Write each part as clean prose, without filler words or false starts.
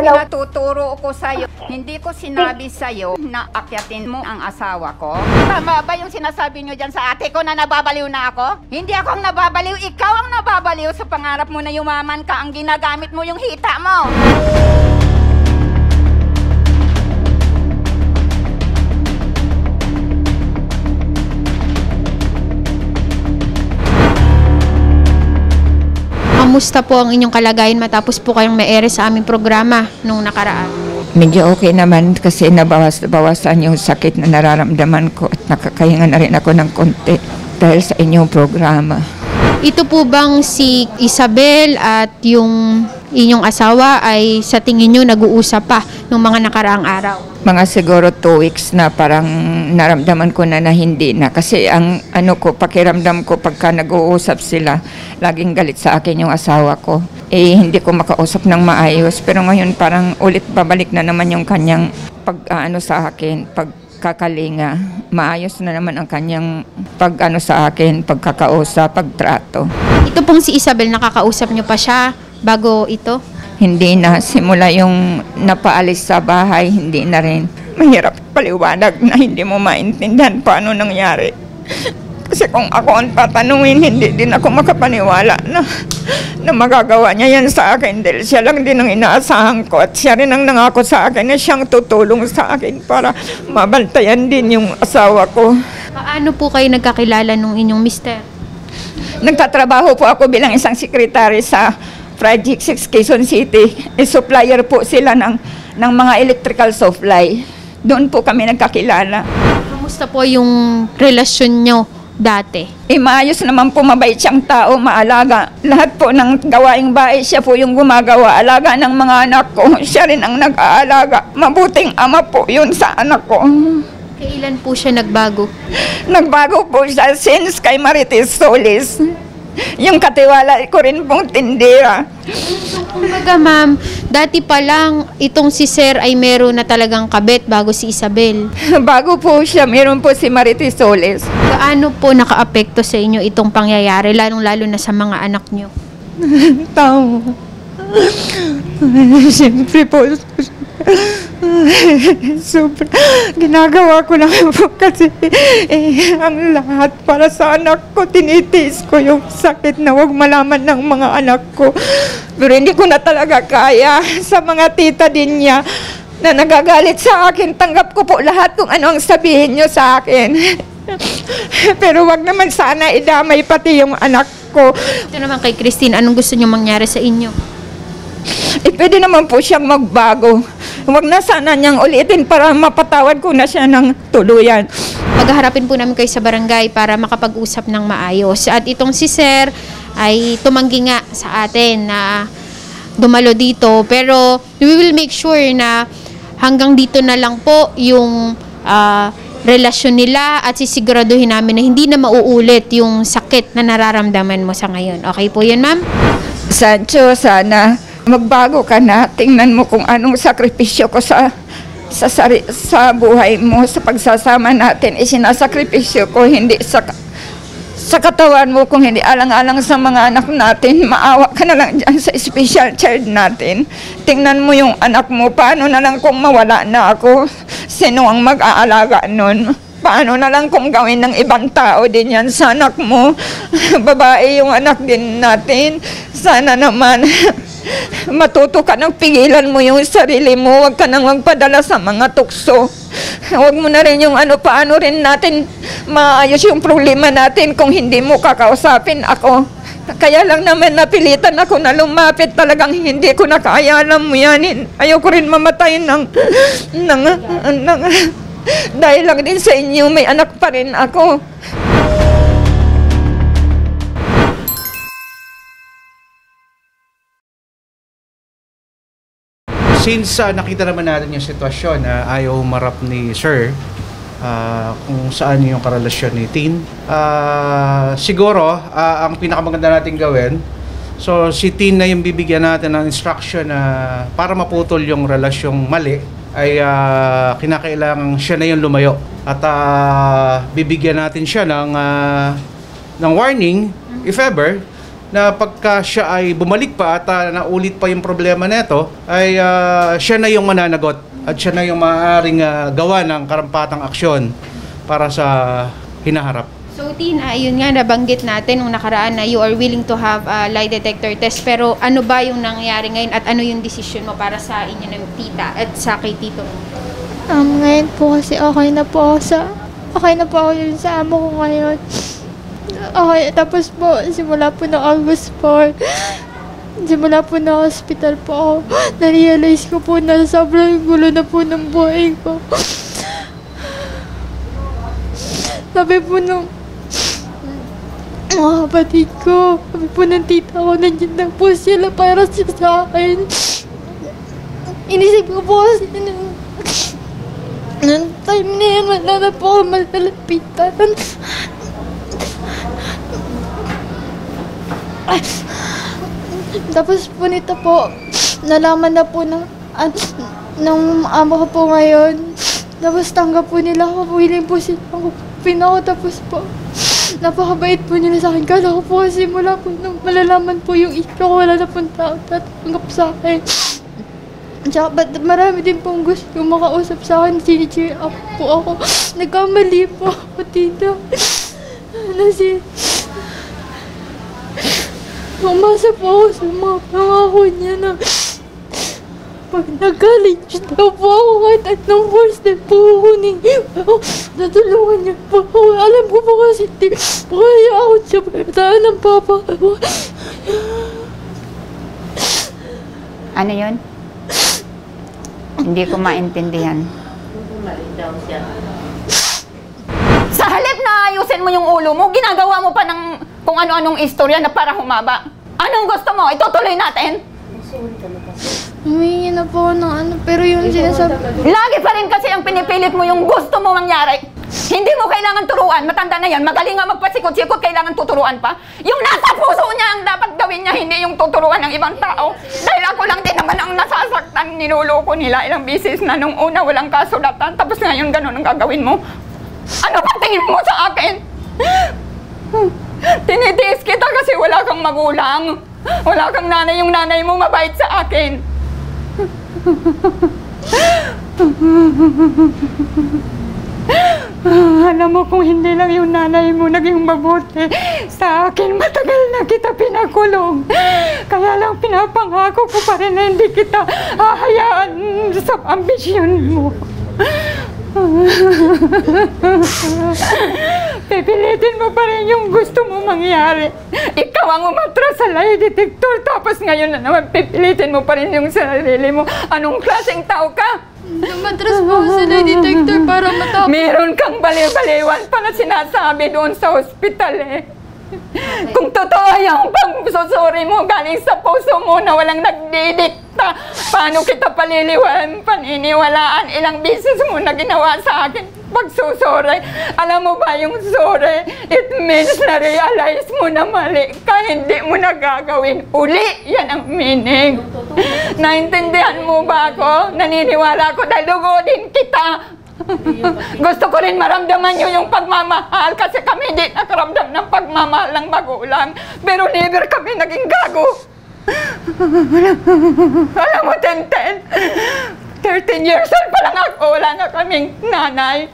pinatuturo ko sa'yo. Hindi ko sinabi sa'yo na akyatin mo ang asawa ko. Tama ba yung sinasabi nyo dyan sa ate ko na nababaliw na ako? Hindi ako ang nababaliw, ikaw ang nababaliw sa pangarap mo na yumaman ka, ang ginagamit mo yung hita mo. Kamusta po ang inyong kalagayan matapos po kayong maere sa aming programa nung nakaraan? Medyo okay naman kasi nabawasan yung sakit na nararamdaman ko at nakakahinga na rin ako ng konti dahil sa inyong programa. Ito po bang si Isabel at yung inyong asawa ay sa tingin nyo nag-uusap pa nung mga nakaraang araw? Mga siguro 2 weeks na parang naramdaman ko na hindi na. Kasi ang pakiramdam ko pagka nag-uusap sila, laging galit sa akin yung asawa ko. Hindi ko makausap ng maayos. Pero ngayon parang ulit babalik na naman yung kanyang sa akin, pagkakalinga. Maayos na naman ang kanyang sa akin, pagkakausap, pagtrato. Ito pong si Isabel, nakakausap nyo pa siya bago ito? Hindi na. Simula yung napaalis sa bahay, hindi na rin. Mahirap paliwanag na hindi mo maintindihan paano nangyari. Kasi kung ako ang tatanungin, hindi din ako makapaniwala na magagawa niya yan sa akin. Dahil siya lang din ang inaasahan ko at siya rin ang nangako sa akin na siyang tutulong sa akin para mabantayan din yung asawa ko. Paano po kayo nagkakilala nung inyong mister? Nagtatrabaho po ako bilang isang sekretary sa Project 6 Quezon City. Supplier po sila ng mga electrical supply. Doon po kami nagkakilala. Kamusta po yung relasyon nyo dati? Maayos naman po, mabait siyang tao, maalaga. Lahat po ng gawaing bahay, siya po yung gumagawa. Alaga ng mga anak ko, siya rin ang nag-aalaga. Mabuting ama po yun sa anak ko. Kailan po siya nagbago? Nagbago po siya since kay Marites Solis. Yung katiwala ko rin pong tindera. Kumbaga ma'am, dati pa lang itong si Sir ay meron na talagang kabit bago si Isabel. Bago po siya, meron po si Marites Solis. Gaano po naka-apekto sa inyo itong pangyayari, lalong-lalo na sa mga anak nyo? Tao. Siyempre po, super. Ginagawa ko lang po kasi ang lahat para sa anak ko. Tinitiis ko yung sakit na wag malaman ng mga anak ko. Pero hindi ko na talaga kaya. Sa mga tita din niya na nagagalit sa akin, tanggap ko po lahat kung ano ang sabihin niyo sa akin. Pero wag naman sana idamay pati yung anak ko. Ito naman kay Christine, anong gusto niyo mangyari sa inyo? Pwede naman po siyang magbago. Huwag na sana niyang ulitin para mapatawad ko na siya ng tuluyan. Paghaharapin po namin kayo sa barangay para makapag-usap ng maayos. At itong si Sir ay tumanggi nga sa atin na dumalo dito. Pero we will make sure na hanggang dito na lang po yung relasyon nila at sisiguraduhin namin na hindi na mauulit yung sakit na nararamdaman mo sa ngayon. Okay po yun, ma'am? Sancho, sana magbago ka na. Tingnan mo kung anong sakripisyo ko sa buhay mo, sa pagsasama natin. Sinasakripisyo ko, hindi sa katawan mo, kung hindi alang-alang sa mga anak natin. Maawa ka na lang dyan sa special child natin. Tingnan mo yung anak mo. Paano na lang kung mawala na ako? Sino ang mag-aalaga nun? Paano na lang kung gawin ng ibang tao din yan sa anak mo? Babae yung anak din natin. Sana naman matuto ka nang pigilan mo yung sarili mo. Huwag ka nang magpadala sa mga tukso. Huwag mo na rin yung paano rin natin maayos yung problema natin kung hindi mo kakausapin ako. Kaya lang naman napilitan ako na lumapit. Talagang hindi ko na kaya. Alam mo yan, ayoko rin mamatay dahil lang din sa inyo, may anak pa rin ako. Since nakita naman natin yung sitwasyon na ayaw humarap ni Sir kung saan yung karelasyon ni Tin, siguro ang pinakamaganda natin gawin, so si Tin na yung bibigyan natin ng instruction na para maputol yung relasyong mali, ay kinakailangan siya na yung lumayo at bibigyan natin siya ng warning if ever na pagka siya ay bumalik pa at naulit pa yung problema nito, ay siya na yung mananagot at siya na yung maaaring gawa ng karampatang aksyon para sa hinaharap. So Tina, ayun nga nabanggit natin nung nakaraan na you are willing to have a lie detector test, pero ano ba yung nangyayari ngayon at ano yung decision mo para sa inyo ng tita at sa kay tito? Ngayon po kasi okay na po ako yun sa amo ko ngayon. Okay, tapos po, simula po ng August 4, simula po na hospital po ako, na-realize ko po na sobrang gulo na po ng buhay ko. Sabi po nung mga kapatid ko, sabi po ng tita ko, nandiyan lang po sila para sa akin. Inisip ko po kasi nung time na yan, wala na po ako malalapitan. Tapos po nito po, nalaman na po ng amo ko po ngayon. Tapos tanggap po nila ako, willing po sila ako pinako. Tapos po, napakabait po nila sa akin. Kala ko po kasi mula po nung malalaman po yung ikaw, wala na pong tao tatanggap sa akin. Tsaka marami din pong gusto makausap sa akin, sini-cheer up po ako. Nagkamali po ako dito. Kasi umasa po ako sa mga pangako niya na pag nag-college daw po ako kahit anong course na po ako natulungan niya po ako. Alam ko po kasi di po kaya ako sa pagkataan ng papa ko. Ano yun? Hindi ko maintindihan. Sa halip na ayusin mo yung ulo mo, ginagawa mo pa ng kung ano-anong istorya na para humaba. Anong gusto mo? Itutuloy natin? Humingi na po ako ng pero yung sinasabi... Lagi pa rin kasi ang pinipilit mo yung gusto mo mangyari. Hindi mo kailangan turuan. Matanda na yan. Magaling nga magpasikot-sikot, kailangan tuturuan pa. Yung nasa puso niya ang dapat gawin niya, hindi yung tuturuan ng ibang tao. Dahil ako lang din naman ang nasasaktan, niloloko nila ilang bisis na nung una walang kasulatan. Tapos ngayon ganun ang gagawin mo. Ano ba tingin mo sa akin? Tinitiis kita kasi wala kang magulang. Wala kang nanay, yung nanay mo mabait sa akin. Alam mo kung hindi lang yung nanay mo naging mabuti sa akin, matagal na kita pinakulong. Kaya lang pinapangako ko pa rin na hindi kita hahayaan sa ambisyon mo. Pipilitin mo pa rin yung gusto mo mangyari. Ikaw ang umatras sa lie detector, tapos ngayon na naman pipilitin mo pa rin yung sarili mo. Anong klaseng tao ka? Namatras po ako sa lie detector para matapos. Meron kang baliw-baliwan pa na sinasabi doon sa hospital eh. Kung totoo yung pagsusuri mo galing sa puso mo na walang nagdidikta, paano kita paniniwalaan? Ilang beses mo na ginawa sa akin pagsusuri. Alam mo ba yung sorry? It means na realize mo na mali ka, hindi mo na gagawin uli. Yan ang meaning. Naintindihan mo ba ako? Naniniwala ko dahil dugo din kita. Gusto ko rin maramdaman nyo yung pagmamahal kasi kami hindi nakaramdam ng pagmamahal ng magulang. Pero never kami naging gago. Alam mo, 13 years old pa lang ako, wala na kaming nanay.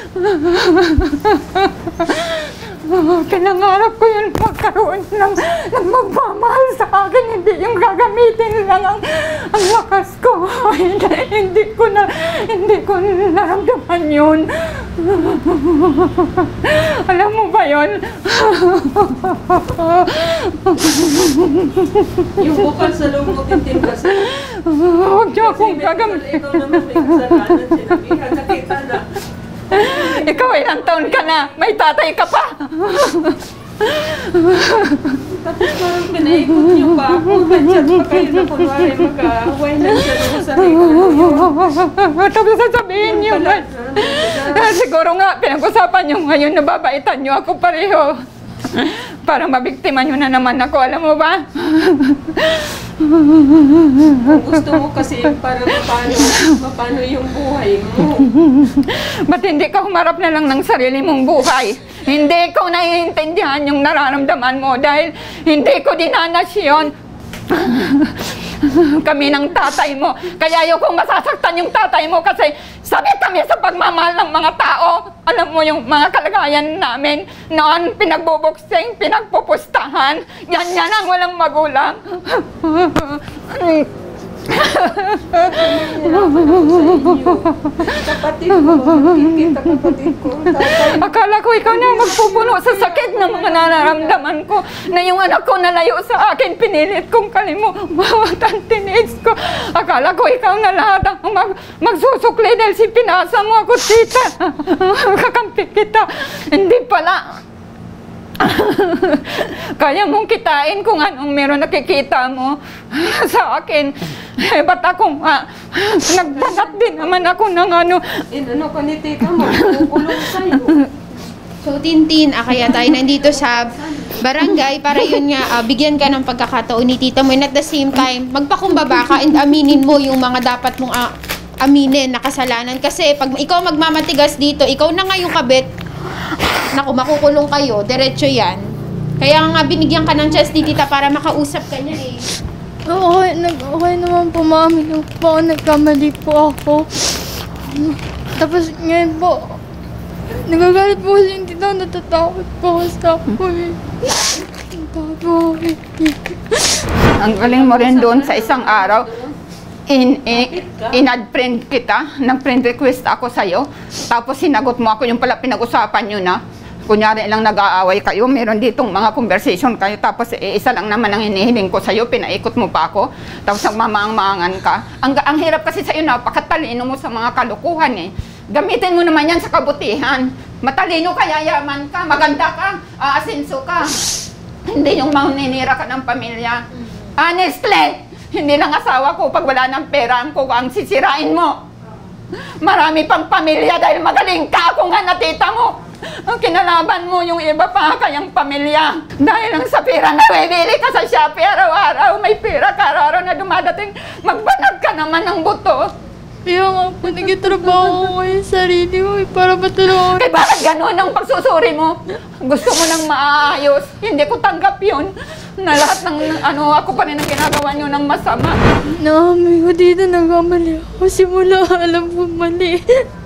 Kinangarap ko yun magkaroon ng magmamahal sa akin, hindi yung gagamitin lang ang lakas ko. Hindi ko naramdaman yun. Alam mo ba yun? Yung bukal sa loob mo tintin kasi. Huwag niyo akong gagamitin. Ikaw naman may kasalanan, sinabihan, nakita na. Ikaw ilang taon ka na, may tatay ka pa. Tapos parang pinaikot niyo pa ako. Nandiyan pa kayo na kunwari mag-away na siya sa sarili ko. Tapos sasabihin niyo, siguro nga, pinag-usapan niyo ngayon, nababaitan niyo ako pareho. Parang mabiktima niyo na naman ako, alam mo ba? Kung gusto mo kasi para mapano yung buhay mo. Ba't hindi ka humarap na lang ng sarili mong buhay? Hindi ko naiintindihan yung nararamdaman mo dahil hindi ko dinanas yun. Kami ng tatay mo. Kaya ayokong masasaktan yung tatay mo kasi sabi kami sa pagmamahal ng mga tao. Alam mo yung mga kalagayan namin noon, pinagbubuksing, pinagpupustahan. Yan ang walang magulang. Kapatid ko, kita kapatid ko. Akala ko ikaw na magpupuno sa sakit ng mga nararamdaman ko na yung anak ko nalayo sa akin, pinilit kong kalimutan, tiniis ko. Akala ko ikaw na lahat ang magsusukli dahil si pinasa mo ako, tita. Kakampi kita. Hindi pala. Kaya mong kitain kung anong meron nakikita mo sa akin. Ba't ako nagbanat din naman ako ng ano. Inano ka ni tita mo, kukulong sa'yo. So, Tintin, kaya tayo nandito sa barangay para yun nga, bigyan ka ng pagkakataon ni tita mo. And at the same time, magpakumbaba ka and aminin mo yung mga dapat mong aminin na kasalanan. Kasi pag ikaw magmamatigas dito, ikaw na nga yung kabit, naku, makukulong kayo, diretso yan. Kaya nga binigyan ka ng chance ni tita para makausap ka niya eh. Okay naman po, mami. Nagkamali po ako. Tapos ngayon po, nagagalit po kasi yung tita, natatakot po sa ako eh. Natatakot po ako eh. Ang galing mo rin doon sa isang araw. In-add-friend kita, nag-friend request ako sa'yo. Tapos sinagot mo ako, yung pala pinag-usapan nyo na. Kunyari lang nag-aaway kayo, meron ditong mga conversation kayo. Tapos isa lang naman ang hinihiling ko sa'yo, pinaikot mo pa ako. Tapos nagmamaang-maangan ka. Ang hirap kasi sa'yo, napakatalino mo sa mga kalukuhan eh. Gamitin mo naman yan sa kabutihan. Matalino ka, yayaman ka, maganda ka, aasenso ka. Hindi yung maninira ka ng pamilya. Honestly! Hindi lang asawa ko, pag wala ng pera ang sisirain mo. Marami pang pamilya dahil magaling ka, ako nga natita mo. Ang kinalaban mo yung iba pa kayang pamilya. Dahil lang sa pera na bibili ka sa Shopee araw-araw, may pera ka araw-araw na dumadating, magbanag ka naman ng buto. Kaya nga po, nagtatrabaho ko ngayon sa sarili ko para matulungan. Eh bakit ganun ang pagsusuri mo? Gusto mo nang maayos, hindi ko tanggap yun. Na lahat ng ako pa rin ang ginagawa nyo ng masama. Naami ko dito, nagkamali ako. Simula, alam ko mali.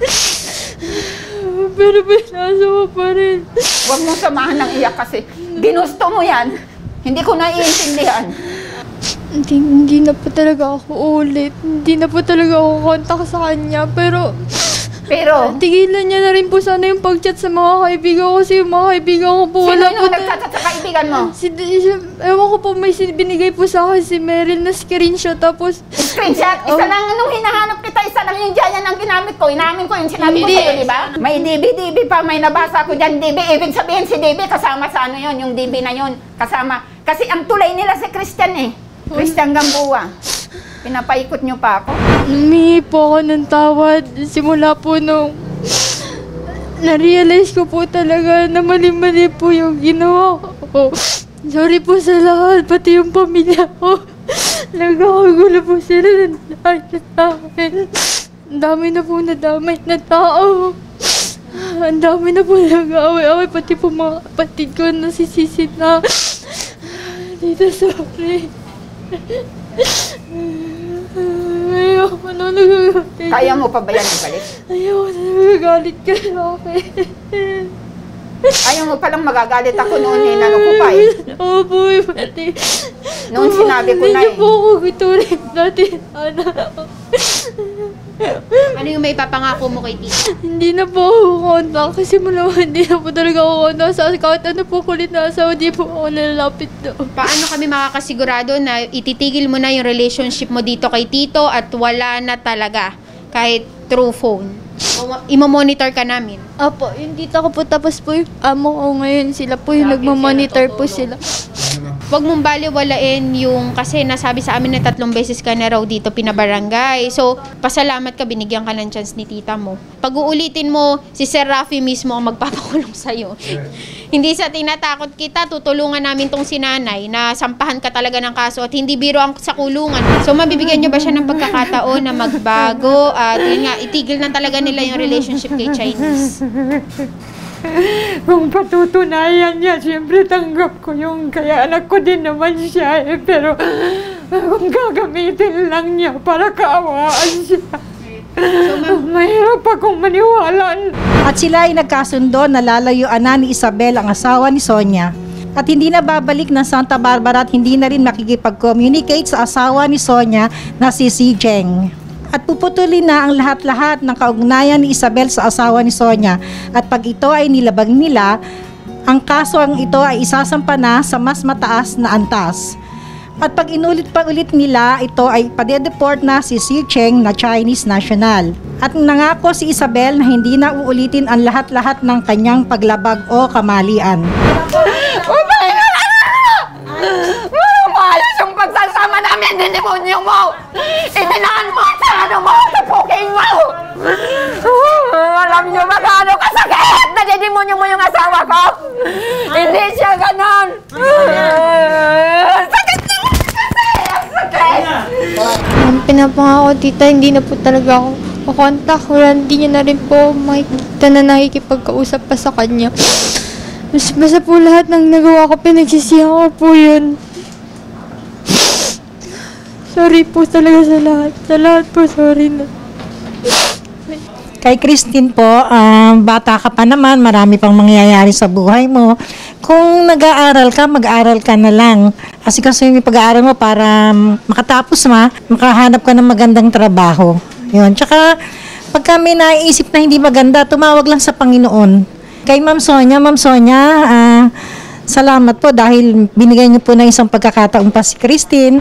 Pero pinasa ko pa rin. Huwag mong samahan ng iyak kasi ginusto mo yan. Hindi ko naiintindihan. Hindi na po talaga ako ulit. Hindi na po talaga ako kontak sa kanya. Pero tigilan niya na rin po sana yung pag-chat sa mga kaibigan ko kasi yung mga kaibigan ko po wala po. Sino yung nagchat sa kaibigan mo? Ewan ko po, may binigay po sa akin si Meryl na screenshot tapos... Screenshot? Isa lang nung hinahanap kita, isa lang yung Jayan ang ginamit ko. Inamin ko yung sinabi ko sa'yo, di ba? May DB pa, may nabasa ko dyan DB. Ibig sabihin si DB kasama sa ano yun, yung DB na yun. Kasama. Kasi ang tulay nila si Christian eh. Christian Gamboa. Pinapaikot nyo pa ako. Humingi po ako ng tawad. Simula po nung na-realize ko po talaga na mali-mali po yung ginawa ko. Sorry po sa lahat, pati yung pamilya ko. Nagkakagulo po sila ng lahat sa akin. Ang dami na po nadamay na tao. Ang dami na po nag-away-away, pati po mga kapatid ko nasisisi na. Dito, sorry. Ayoko na nagagalit. Kaya mo pa ba yan ibalik? Ayoko na nagagalit ka sa akin. Ayaw mo palang magagalit ako noon eh, nano ko pa eh. Opo, pati. Noon sinabi ko na Hindi eh. po ako guturin dati. Ano yung may papangako mo kay tita? Hindi na po ako kontak kasi mula hindi na po talaga ako kontak sa kahit ano po kulit na asawa, hindi po ako nalalapit doon. Paano kami makakasigurado na ititigil mo na yung relationship mo dito kay tito at wala na talaga kahit through phone? Imo-monitor ka namin. Apo, yung tita ko po tapos po yung amo ko ngayon. Sila po yung nagmamonitor po sila. Huwag mong baliwalain yung kasi nasabi sa amin na 3 beses ka na raw dito pinabarangay. So, pasalamat ka, binigyan ka ng chance ni tita mo. Pag uulitin mo, si Sir Rafi mismo ang magpapakulong sa'yo. Hindi sa tinatakot kita, tutulungan namin tong sinanay na sampahan ka talaga ng kaso at hindi biro ang sa kulungan. So, mabibigyan nyo ba siya ng pagkakataon na magbago at yun nga, itigil na talaga nila yung relationship kay Chinese? Kung patutunayan niya, siyempre tanggap ko yung kaya anak ko din naman siya eh. Pero kung gagamitin lang niya para kaawaan siya, mahirap akong maniwala. At sila ay nagkasundo na lalayuan na ni Isabel ang asawa ni Sonia. At hindi na babalik ng Santa Barbara at hindi na rin makikipag-communicate sa asawa ni Sonia na si Jeng. At puputulin na ang lahat-lahat ng kaugnayan ni Isabel sa asawa ni Sonia. At pag ito ay nilabag nila, ang kaso ang ito ay isasampa na sa mas mataas na antas. At pag inulit pa ulit nila, ito ay padedeport na si Cheng na Chinese national. At nangako si Isabel na hindi na uulitin ang lahat-lahat ng kanyang paglabag o kamalian. Maayos yung pagsasama namin, demonyo mo! Itinaan mo sa ano mo, sa puking mo! Alam niyo ba gaano kasakit? Nadidemonyo mo yung asawa ko? Hindi siya ganon! Sakit na sakit! Ang pinapangako, tita, hindi na po talaga ako makontak. Hindi niya na rin po makikita na nakikipagkausap pa sa kanya. Basta po lahat ng nagawa ko, pinagsisihan ko po yun. Sorry po talaga sa lahat. Sa lahat po, sorry na. Kay Christine po, bata ka pa naman, marami pang mangyayari sa buhay mo. Kung nag-aaral ka, mag-aaral ka na lang. Kasi yung pag-aaral mo para makatapos makahanap ka ng magandang trabaho. Yun. Tsaka, pagka may naiisip na hindi maganda, tumawag lang sa Panginoon. Kay Ma'am Sonia, salamat po dahil binigay niyo po ng isang pagkakataon pa si Christine.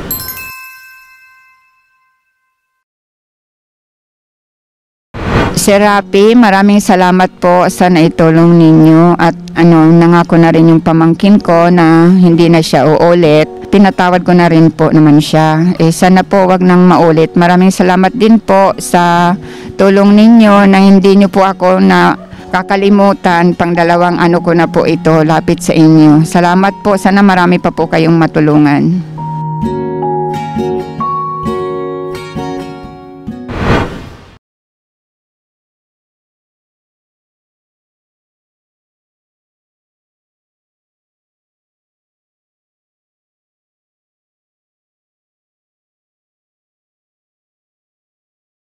Sir Rapi, maraming salamat po sa naitulong ninyo at nangako na rin yung pamangkin ko na hindi na siya uulit. Pinatawad ko na rin po naman siya. Sana po wag nang maulit. Maraming salamat din po sa tulong ninyo na hindi nyo po ako na kakalimutan. Pang dalawang ko na po ito lapit sa inyo. Salamat po. Sana marami pa po kayong matulungan.